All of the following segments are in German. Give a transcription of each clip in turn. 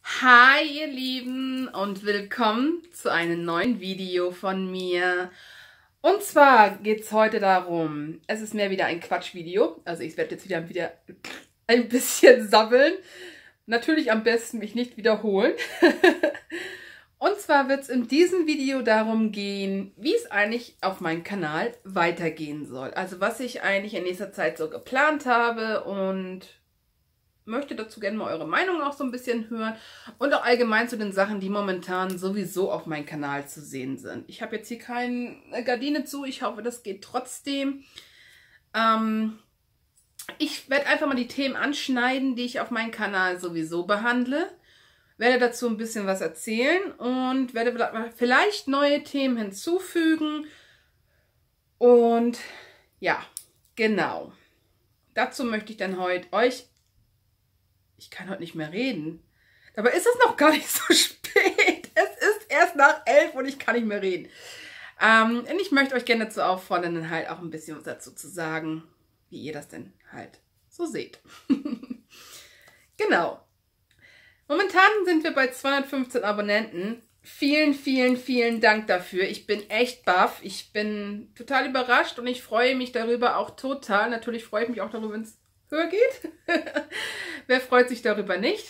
Hi ihr Lieben und willkommen zu einem neuen Video von mir. Und zwar geht es heute darum, es ist mehr wieder ein Quatschvideo, also ich werde jetzt wieder ein bisschen sabbeln. Natürlich am besten mich nicht wiederholen. Und zwar wird es in diesem Video darum gehen, wie es eigentlich auf meinem Kanal weitergehen soll. Also was ich eigentlich in nächster Zeit so geplant habe und möchte dazu gerne mal eure Meinung auch so ein bisschen hören und auch allgemein zu den Sachen, die momentan sowieso auf meinem Kanal zu sehen sind. Ich habe jetzt hier keine Gardine zu, ich hoffe, das geht trotzdem. Ich werde einfach mal die Themen anschneiden, die ich auf meinem Kanal sowieso behandle. Werde dazu ein bisschen was erzählen und werde vielleicht neue Themen hinzufügen. Und ja, genau. Dazu möchte ich dann heute euch... Ich kann heute nicht mehr reden. Dabei ist es noch gar nicht so spät. Es ist erst nach 11 und ich kann nicht mehr reden. Und ich möchte euch gerne dazu auffordern, dann halt auch ein bisschen was dazu zu sagen, wie ihr das denn halt so seht. Genau. Momentan sind wir bei 215 Abonnenten. Vielen, vielen, vielen Dank dafür. Ich bin echt baff. Ich bin total überrascht und ich freue mich darüber auch total. Natürlich freue ich mich auch darüber, wenn es höher geht. Wer freut sich darüber nicht?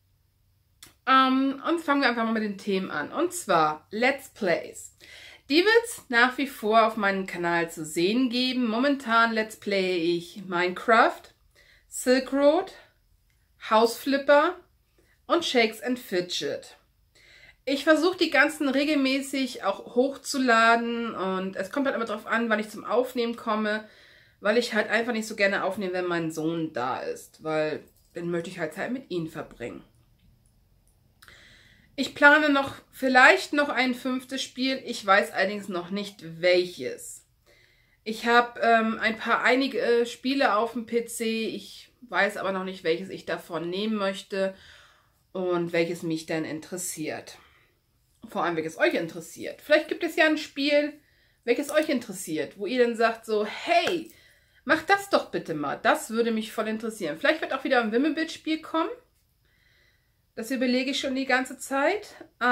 Und fangen wir einfach mal mit den Themen an. Und zwar Let's Plays. Die wird es nach wie vor auf meinem Kanal zu sehen geben. Momentan Let's Play ich Minecraft, Silk Road, House Flipper und Shakes and Fidget. Ich versuche die ganzen regelmäßig auch hochzuladen und es kommt halt immer darauf an, wann ich zum Aufnehmen komme, weil ich halt einfach nicht so gerne aufnehme, wenn mein Sohn da ist, weil dann möchte ich halt Zeit mit ihm verbringen. Ich plane vielleicht noch ein 5. Spiel, ich weiß allerdings noch nicht welches. Ich habe einige Spiele auf dem PC, ich weiß aber noch nicht, welches ich davon nehmen möchte und welches mich dann interessiert. Vor allem, welches euch interessiert. Vielleicht gibt es ja ein Spiel, welches euch interessiert, wo ihr dann sagt so, hey, mach das doch bitte mal. Das würde mich voll interessieren. Vielleicht wird auch wieder ein Wimmelbild-Spiel kommen. Das überlege ich schon die ganze Zeit.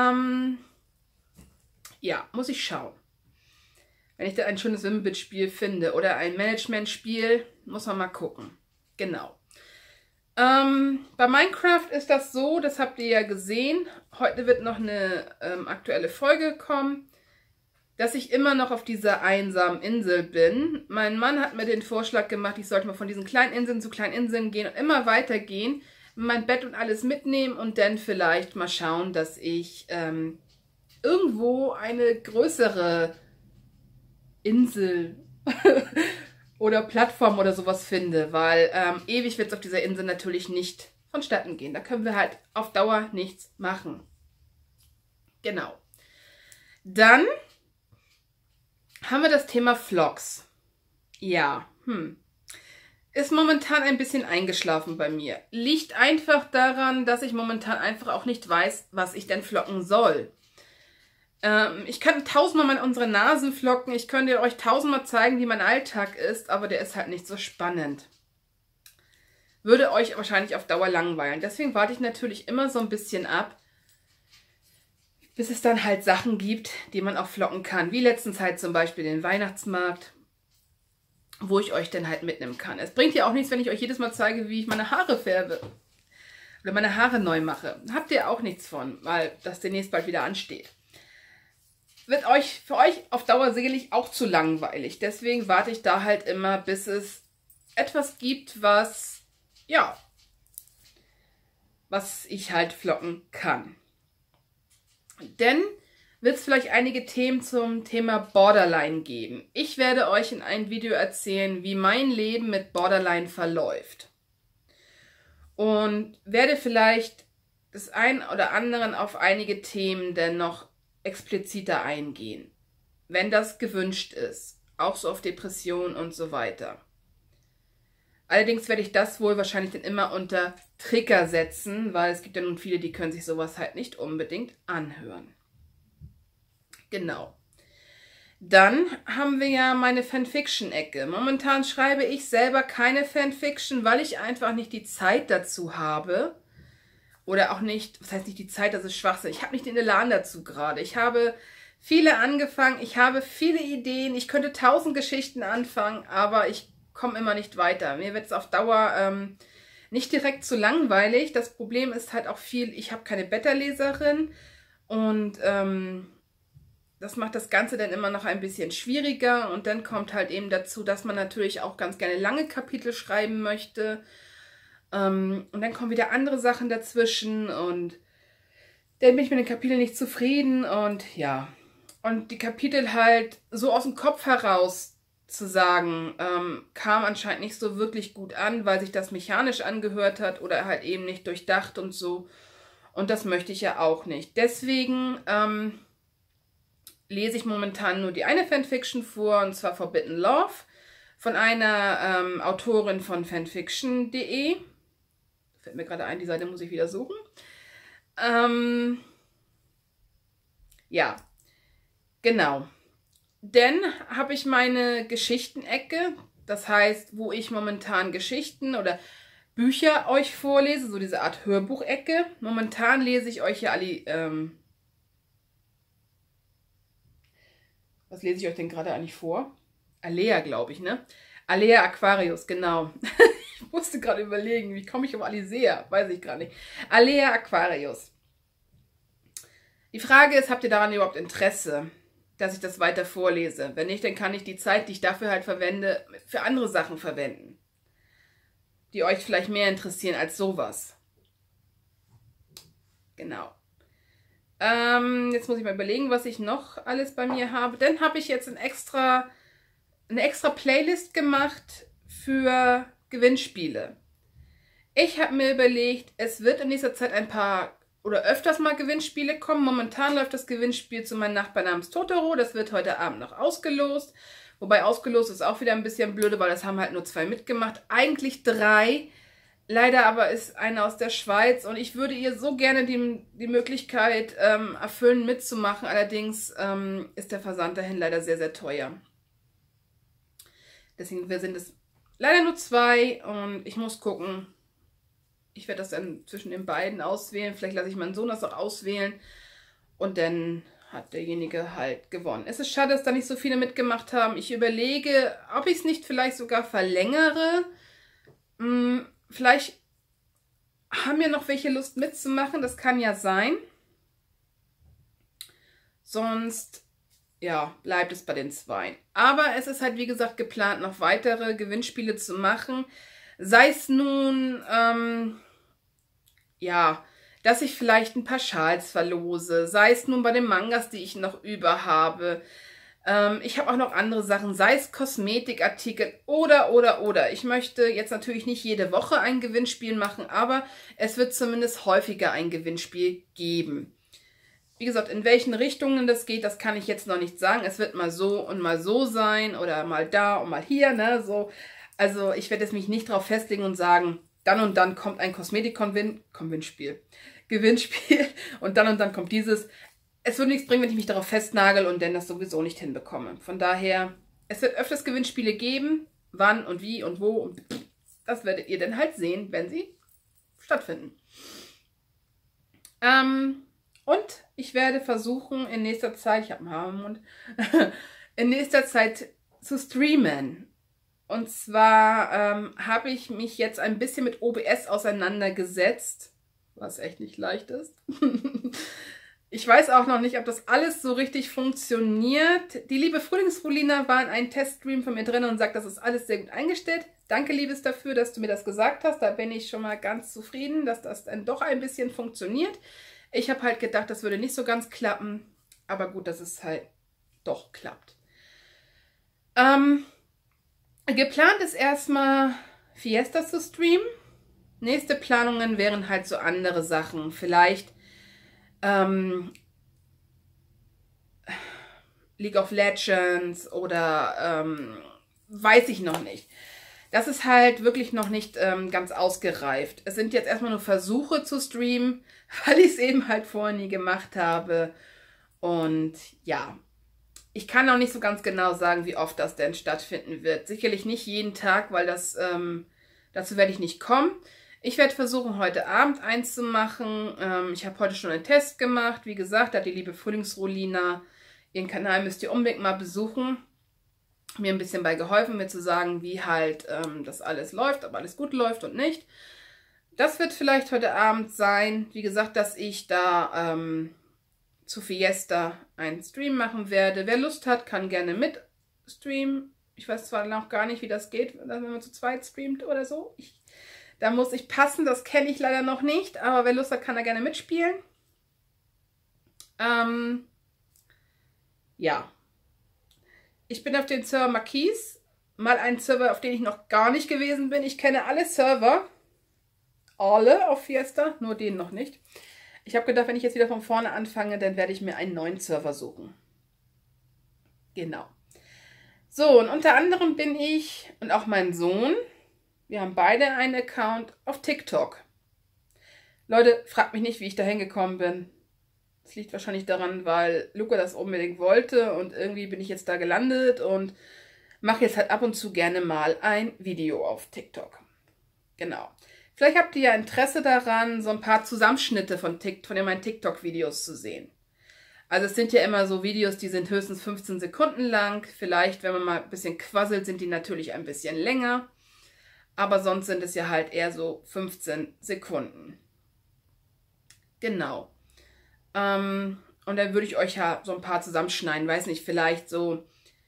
Ja, muss ich schauen. Wenn ich da ein schönes Wimmelbild-Spiel finde oder ein Management-Spiel, muss man mal gucken. Genau. Bei Minecraft ist das so, das habt ihr ja gesehen. Heute wird noch eine aktuelle Folge kommen, dass ich immer noch auf dieser einsamen Insel bin. Mein Mann hat mir den Vorschlag gemacht, ich sollte mal von diesen kleinen Inseln zu kleinen Inseln gehen und immer weitergehen, mein Bett und alles mitnehmen und dann vielleicht mal schauen, dass ich irgendwo eine größere Insel oder Plattform oder sowas finde, weil ewig wird es auf dieser Insel natürlich nicht vonstatten gehen. Da können wir halt auf Dauer nichts machen. Genau. Dann haben wir das Thema Vlogs. Ja, ist momentan ein bisschen eingeschlafen bei mir. Liegt einfach daran, dass ich momentan einfach auch nicht weiß, was ich denn vloggen soll. Ich kann tausendmal unsere Nasen vloggen, ich könnte euch tausendmal zeigen, wie mein Alltag ist, aber der ist halt nicht so spannend. Würde euch wahrscheinlich auf Dauer langweilen. Deswegen warte ich natürlich immer so ein bisschen ab, bis es dann halt Sachen gibt, die man auch vloggen kann. Wie letztens halt zum Beispiel den Weihnachtsmarkt, wo ich euch dann halt mitnehmen kann. Es bringt ja auch nichts, wenn ich euch jedes Mal zeige, wie ich meine Haare färbe. Oder meine Haare neu mache. Habt ihr auch nichts von, weil das demnächst bald wieder ansteht. Wird für euch auf Dauer sicherlich auch zu langweilig. Deswegen warte ich da halt immer, bis es etwas gibt, was ich halt vloggen kann. Denn wird es vielleicht einige Themen zum Thema Borderline geben. Ich werde euch in einem Video erzählen, wie mein Leben mit Borderline verläuft. Und werde vielleicht des einen oder anderen auf einige Themen dann noch expliziter eingehen. Wenn das gewünscht ist. Auch so auf Depressionen und so weiter. Allerdings werde ich das wohl wahrscheinlich dann immer unter Trigger setzen, weil es gibt ja nun viele, die können sich sowas halt nicht unbedingt anhören. Genau. Dann haben wir ja meine Fanfiction-Ecke. Momentan schreibe ich selber keine Fanfiction, weil ich einfach nicht die Zeit dazu habe oder auch nicht, was heißt nicht die Zeit, das ist Schwachsinn. Ich habe nicht den Elan dazu gerade. Ich habe viele angefangen, ich habe viele Ideen, ich könnte 1000 Geschichten anfangen, aber ich komme immer nicht weiter. Mir wird es auf Dauer nicht direkt zu langweilig. Das Problem ist halt auch viel, ich habe keine Beta-Leserin und das macht das Ganze dann immer noch ein bisschen schwieriger und dann kommt halt eben dazu, dass man natürlich auch ganz gerne lange Kapitel schreiben möchte. Und dann kommen wieder andere Sachen dazwischen und dann bin ich mit den Kapiteln nicht zufrieden und ja. Und die Kapitel halt so aus dem Kopf heraus zu sagen, kam anscheinend nicht so wirklich gut an, weil sich das mechanisch angehört hat oder halt eben nicht durchdacht und so. Und das möchte ich ja auch nicht. Deswegen lese ich momentan nur die eine Fanfiction vor, und zwar Forbidden Love, von einer Autorin von fanfiction.de. Fällt mir gerade ein, die Seite muss ich wieder suchen. Ja, genau. Dann habe ich meine Geschichtenecke, das heißt, wo ich momentan Geschichten oder Bücher euch vorlese, so diese Art Hörbuchecke. Momentan lese ich euch ja alle, was lese ich euch denn gerade eigentlich vor? Alea, glaube ich, ne? Alea Aquarius, genau. Ich musste gerade überlegen, wie komme ich auf Alisea? Weiß ich gerade nicht. Alea Aquarius. Die Frage ist, habt ihr daran überhaupt Interesse, dass ich das weiter vorlese? Wenn nicht, dann kann ich die Zeit, die ich dafür halt verwende, für andere Sachen verwenden, die euch vielleicht mehr interessieren als sowas. Genau. Jetzt muss ich mal überlegen, was ich noch alles bei mir habe. Dann habe ich jetzt eine extra Playlist gemacht für Gewinnspiele. Ich habe mir überlegt, es wird in nächster Zeit ein paar oder öfters mal Gewinnspiele kommen. Momentan läuft das Gewinnspiel zu meinem Nachbarn namens Totoro. Das wird heute Abend noch ausgelost. Wobei ausgelost ist auch wieder ein bisschen blöde, weil das haben halt nur 2 mitgemacht. Eigentlich 3. Leider aber ist eine aus der Schweiz und ich würde ihr so gerne die Möglichkeit erfüllen, mitzumachen. Allerdings ist der Versand dahin leider sehr, sehr teuer. Deswegen sind es leider nur 2 und ich muss gucken. Ich werde das dann zwischen den beiden auswählen. Vielleicht lasse ich meinen Sohn das auch auswählen und dann hat derjenige halt gewonnen. Es ist schade, dass da nicht so viele mitgemacht haben. Ich überlege, ob ich es nicht vielleicht sogar verlängere. Vielleicht haben ja noch welche Lust mitzumachen. Das kann ja sein. Sonst, ja, bleibt es bei den 2. Aber es ist halt, wie gesagt, geplant, noch weitere Gewinnspiele zu machen. Sei es nun, ja, dass ich vielleicht ein paar Schals verlose. Sei es nun bei den Mangas, die ich noch über habe. Ich habe auch noch andere Sachen, sei es Kosmetikartikel oder. Ich möchte jetzt natürlich nicht jede Woche ein Gewinnspiel machen, aber es wird zumindest häufiger ein Gewinnspiel geben. Wie gesagt, in welchen Richtungen das geht, das kann ich jetzt noch nicht sagen. Es wird mal so und mal so sein oder mal da und mal hier, ne, so. Also ich werde jetzt mich nicht darauf festlegen und sagen, dann und dann kommt ein Gewinnspiel und dann kommt dieses. Es würde nichts bringen, wenn ich mich darauf festnagel und dann das sowieso nicht hinbekomme. Von daher, es wird öfters Gewinnspiele geben. Wann und wie und wo. Und das werdet ihr dann halt sehen, wenn sie stattfinden. Und ich werde versuchen, in nächster Zeit, ich habe einen Haar im Mund, in nächster Zeit zu streamen. Und zwar habe ich mich jetzt ein bisschen mit OBS auseinandergesetzt, was echt nicht leicht ist. Ich weiß auch noch nicht, ob das alles so richtig funktioniert. Die liebe Frühlingsrolina war in einem Teststream von mir drin und sagt, das ist alles sehr gut eingestellt. Danke, Liebes, dafür, dass du mir das gesagt hast. Da bin ich schon mal ganz zufrieden, dass das dann doch ein bisschen funktioniert. Ich habe halt gedacht, das würde nicht so ganz klappen. Aber gut, dass es halt doch klappt. Geplant ist erstmal Fiesta zu streamen. Nächste Planungen wären halt so andere Sachen. Vielleicht League of Legends oder weiß ich noch nicht. Das ist halt wirklich noch nicht ganz ausgereift. Es sind jetzt erstmal nur Versuche zu streamen, weil ich es eben halt vorher nie gemacht habe. Und ja, ich kann noch nicht so ganz genau sagen, wie oft das denn stattfinden wird. Sicherlich nicht jeden Tag, weil das dazu werde ich nicht kommen. Ich werde versuchen, heute Abend eins zu machen. Ich habe heute schon einen Test gemacht. Wie gesagt, da hat die liebe Frühlingsrolina, ihren Kanal müsst ihr unbedingt mal besuchen. Mir ein bisschen bei geholfen, mir zu sagen, wie halt das alles läuft, ob alles gut läuft und nicht. Das wird vielleicht heute Abend sein. Wie gesagt, dass ich da zu Fiesta einen Stream machen werde. Wer Lust hat, kann gerne mit streamen. Ich weiß zwar noch gar nicht, wie das geht, wenn man zu zweit streamt oder so. Da muss ich passen, das kenne ich leider noch nicht. Aber wer Lust hat, kann da gerne mitspielen. Ja. Ich bin auf dem Server Marquise. Mal ein Server, auf den ich noch gar nicht gewesen bin. Ich kenne alle Server. Alle auf Fiesta, nur den noch nicht. Ich habe gedacht, wenn ich jetzt wieder von vorne anfange, dann werde ich mir einen neuen Server suchen. Genau. So, und unter anderem bin ich und auch mein Sohn, wir haben beide einen Account auf TikTok. Leute, fragt mich nicht, wie ich da hingekommen bin. Das liegt wahrscheinlich daran, weil Luca das unbedingt wollte und irgendwie bin ich jetzt da gelandet und mache jetzt halt ab und zu gerne mal ein Video auf TikTok. Genau. Vielleicht habt ihr ja Interesse daran, so ein paar Zusammenschnitte von meinen TikTok-Videos zu sehen. Also es sind ja immer so Videos, die sind höchstens 15 Sekunden lang. Vielleicht, wenn man mal ein bisschen quasselt, sind die natürlich ein bisschen länger. Aber sonst sind es ja halt eher so 15 Sekunden. Genau. Und dann würde ich euch ja so ein paar zusammenschneiden. Weiß nicht, vielleicht so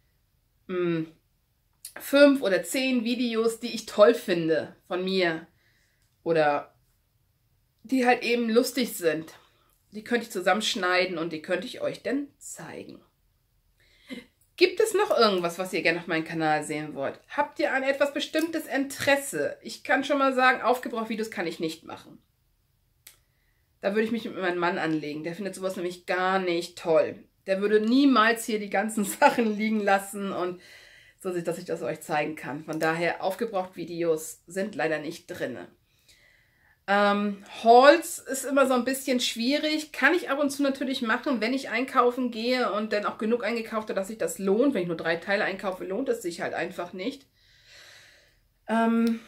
5 oder 10 Videos, die ich toll finde von mir. Oder die halt eben lustig sind. Die könnte ich zusammenschneiden und die könnte ich euch dann zeigen. Gibt es noch irgendwas, was ihr gerne auf meinem Kanal sehen wollt? Habt ihr an etwas bestimmtes Interesse? Ich kann schon mal sagen, Aufgebraucht-Videos kann ich nicht machen. Da würde ich mich mit meinem Mann anlegen. Der findet sowas nämlich gar nicht toll. Der würde niemals hier die ganzen Sachen liegen lassen und so, dass ich das euch zeigen kann. Von daher, Aufgebraucht-Videos sind leider nicht drin. Hauls ist immer so ein bisschen schwierig. Kann ich ab und zu natürlich machen, wenn ich einkaufen gehe und dann auch genug eingekauft habe, dass sich das lohnt. Wenn ich nur 3 Teile einkaufe, lohnt es sich halt einfach nicht. Und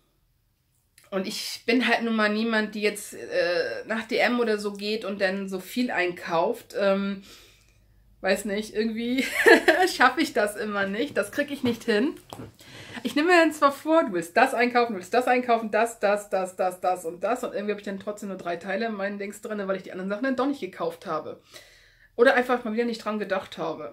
ich bin halt nun mal niemand, die jetzt nach DM oder so geht und dann so viel einkauft. Weiß nicht, irgendwie schaffe ich das immer nicht. Das kriege ich nicht hin. Ich nehme mir dann zwar vor, du willst das einkaufen, das und das. Und irgendwie habe ich dann trotzdem nur 3 Teile in meinen Dings drin, weil ich die anderen Sachen dann doch nicht gekauft habe. Oder einfach mal wieder nicht dran gedacht habe.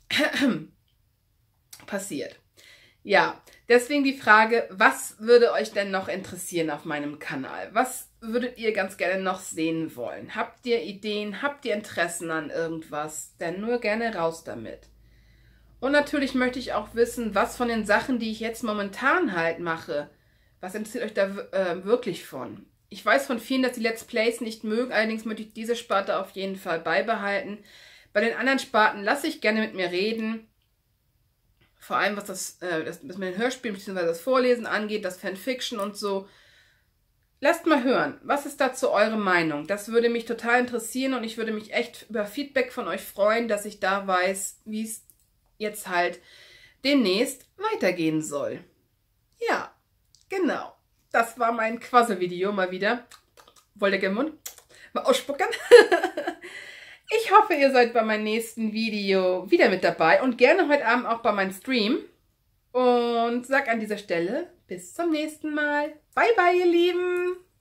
Passiert. Ja, deswegen die Frage, was würde euch denn noch interessieren auf meinem Kanal? Was würdet ihr ganz gerne noch sehen wollen? Habt ihr Ideen? Habt ihr Interessen an irgendwas? Dann nur gerne raus damit. Und natürlich möchte ich auch wissen, was von den Sachen, die ich jetzt momentan halt mache, was interessiert euch da wirklich von? Ich weiß von vielen, dass die Let's Plays nicht mögen, allerdings möchte ich diese Sparte auf jeden Fall beibehalten. Bei den anderen Sparten lasse ich gerne mit mir reden. Vor allem, was das mit den Hörspielen bzw. das Vorlesen angeht, das Fanfiction und so. Lasst mal hören, was ist dazu eure Meinung? Das würde mich total interessieren und ich würde mich echt über Feedback von euch freuen, dass ich da weiß, wie es jetzt halt demnächst weitergehen soll. Ja, genau. Das war mein Quasselvideo mal wieder. Wollt ihr Mund? Mal ausspucken? Ich hoffe, ihr seid bei meinem nächsten Video wieder mit dabei und gerne heute Abend auch bei meinem Stream. Und sag an dieser Stelle bis zum nächsten Mal. Bye, bye, ihr Lieben!